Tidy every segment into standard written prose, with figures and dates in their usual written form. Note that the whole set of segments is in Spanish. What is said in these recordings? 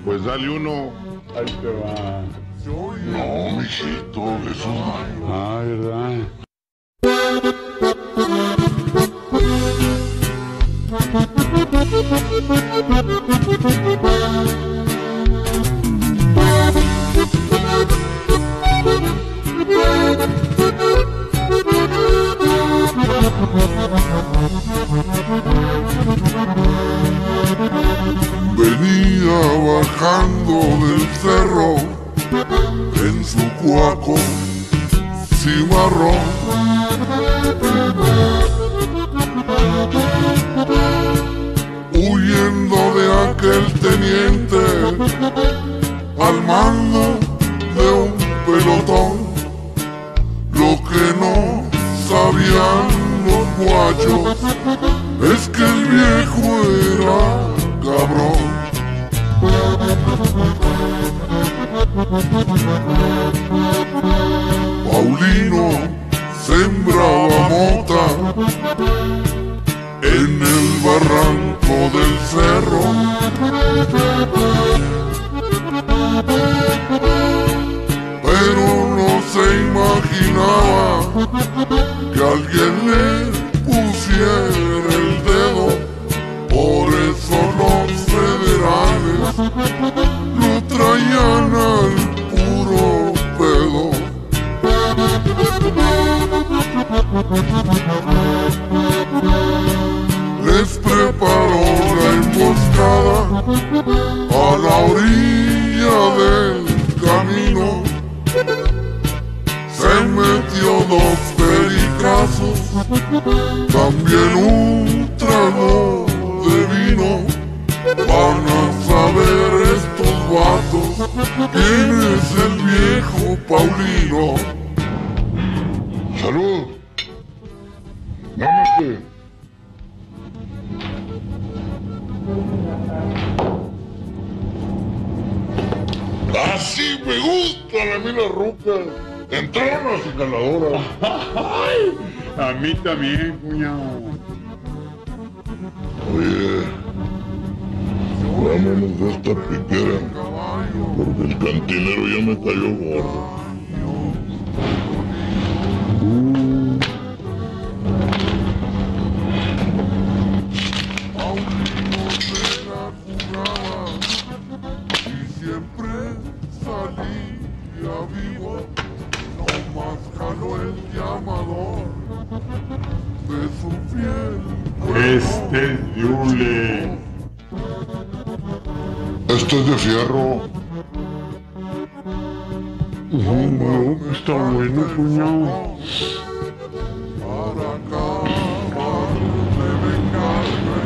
Pues dale uno. Ahí te va. No, mijito, eso no. Ah, ¿verdad? Venía bajando del cerro en su cuaco cimarrón. Huyendo de aquel teniente al mando de un pelotón. Lo que no sabían los guachos es que el viejo era cabrón. Paulino sembraba mota en el barranco del cerro. Pero no se imaginaba que alguien le pusiera el dedo. Por eso los federales lo traían al puro pedo. Les preparó la emboscada a la orilla del camino. Se metió 2 pericazos, también un trago de vino. Van a saber estos vatos quién es el viejo Paulino. ¡Salud! ¡Dámate! Así me gustan a mí las rucas. Entraron las escaladoras. ¡Ay! A mí también, cuñado. Oye, vámonos de esta piquera, porque el cantinero ya me cayó gordo. Y siempre salía vivo, nomás jaló el llamador de su piel. Este es Yule. Esto es de fierro. No, pues está bueno, cuñado. Para acabar de vengarme.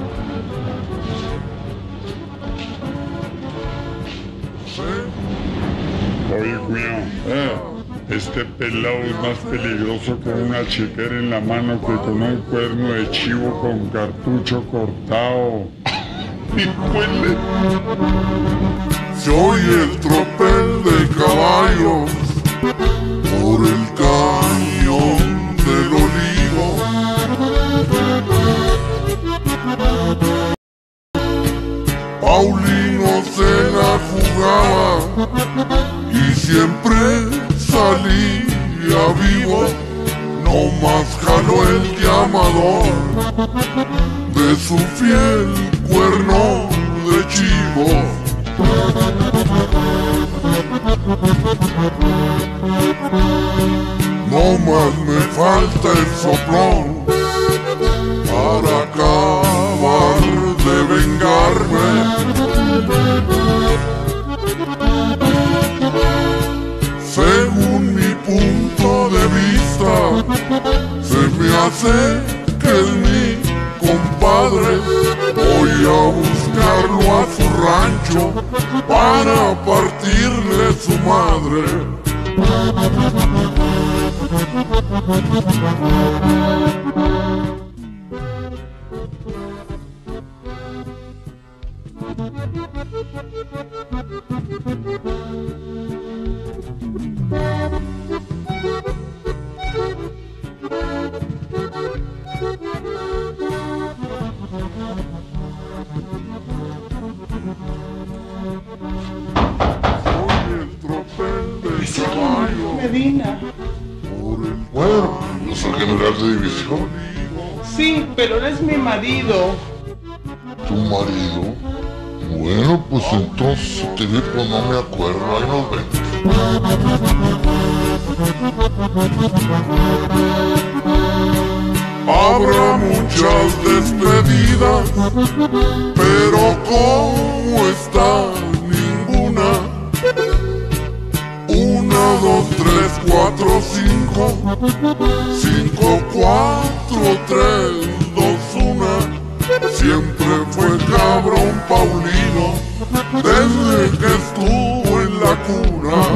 Oye, cuñado, este pelado es más peligroso con una chiquera en la mano que con un cuerno de chivo con cartucho cortado. ¡Híjole! Se oye el tropel de caballos por el cañón del olivo. Paulino se la jugaba y siempre salía vivo. Nomás jaló el llamador de su fiel cuerno de chivo. No más me falta el soplón para acabar de vengarme. Según mi punto de vista, se me hace que es mi compadre. Voy a buscarlo a su rancho para partirle su madre. Medina. Bueno, yo soy general de división. Sí, pero eres mi marido. ¿Tu marido? Bueno, pues entonces si te vi, pues no me acuerdo. Ahí nos vemos. Habrá muchas despedidas, pero ¿cómo está ninguna? 1, 2, 3, 4, 5, 5, 4, 3, 2, 1. Siempre fue cabrón Paulino desde que estuvo en la cuna.